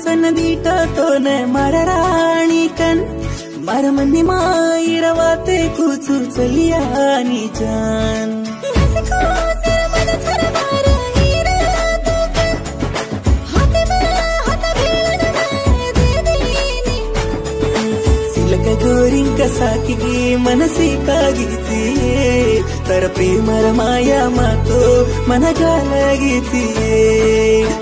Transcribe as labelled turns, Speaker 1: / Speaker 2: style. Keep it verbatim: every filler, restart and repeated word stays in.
Speaker 1: सनदीट तो न मरराणी कन मर मनी मायरवाते कुछ चलिया नी जान गोरिंक साकी मनसी कागिती तर प्रेमर माया मातो मन गालागिती।